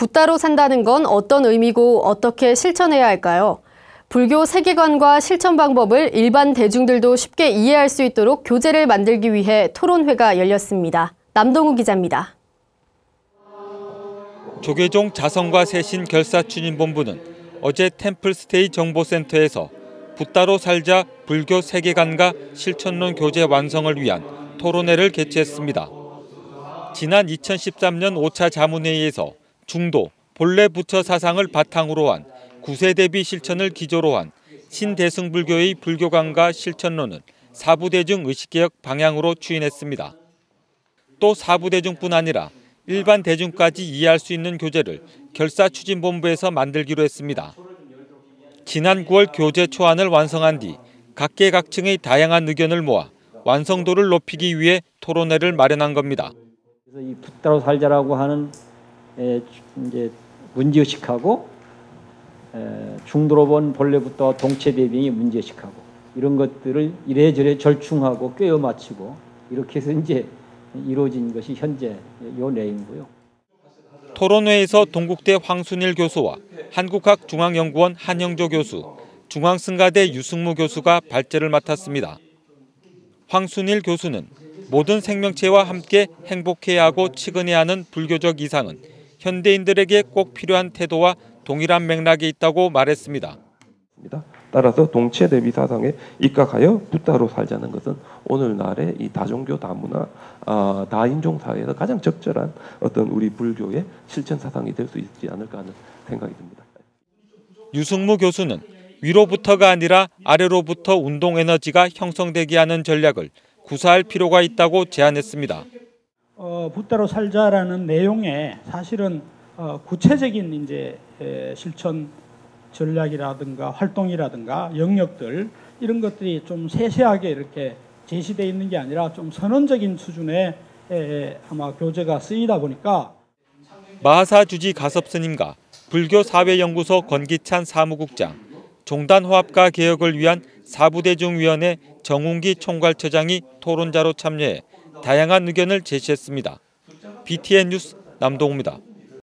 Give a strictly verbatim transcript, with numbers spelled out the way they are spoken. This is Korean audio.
붓다로 산다는 건 어떤 의미고 어떻게 실천해야 할까요? 불교 세계관과 실천 방법을 일반 대중들도 쉽게 이해할 수 있도록 교재를 만들기 위해 토론회가 열렸습니다. 남동우 기자입니다. 조계종 자성과 세신 결사추진본부는 어제 템플스테이 정보센터에서 붓다로 살자 불교 세계관과 실천론 교재 완성을 위한 토론회를 개최했습니다. 지난 이천십삼 년 오 차 자문회의에서 중도, 본래 부처 사상을 바탕으로 한 구세대비 실천을 기조로 한 신대승불교의 불교관과 실천론을 사부대중 의식개혁 방향으로 추인했습니다. 또 사부대중뿐 아니라 일반 대중까지 이해할 수 있는 교재를 결사추진본부에서 만들기로 했습니다. 지난 구월 교재 초안을 완성한 뒤 각계각층의 다양한 의견을 모아 완성도를 높이기 위해 토론회를 마련한 겁니다. 그래서 이 붓다로 살자라고 하는 에, 이제 문제의식하고 에, 중도로 본 본래부터 동체대비의 문제의식하고 이런 것들을 이래저래 절충하고 꿰어 맞추고 이렇게 해서 이제 이루어진 것이 현재 요 내용이고요. 토론회에서 동국대 황순일 교수와 한국학중앙연구원 한영조 교수, 중앙승가대 유승무 교수가 발제를 맡았습니다. 황순일 교수는 모든 생명체와 함께 행복해야 하고 측은해야 하는 불교적 이상은 현대인들에게 꼭 필요한 태도와 동일한 맥락에 있다고 말했습니다. 따라서 동체 대비 사상에 입각하여 붓다로 살자는 것은 오늘날의 이 다종교 다문화 어, 다인종 사회에서 가장 적절한 어떤 우리 불교의 실천 사상이 될 수 있지 않을까 하는 생각이 듭니다. 유승무 교수는 위로부터가 아니라 아래로부터 운동 에너지가 형성되게 하는 전략을 구사할 필요가 있다고 제안했습니다. 어, 붓다로 살자라는 내용에 사실은 어, 구체적인 이제 에, 실천 전략이라든가 활동이라든가 영역들 이런 것들이 좀 세세하게 이렇게 제시되어 있는 게 아니라 좀 선언적인 수준의 에, 아마 교재가 쓰이다 보니까 마하사 주지 가섭 스님과 불교 사회연구소 권기찬 사무국장, 종단화합과 개혁을 위한 사부대중위원회 정운기 총괄처장이 토론자로 참여해 다양한 의견을 제시했습니다. 비티엔 뉴스 남동우입니다.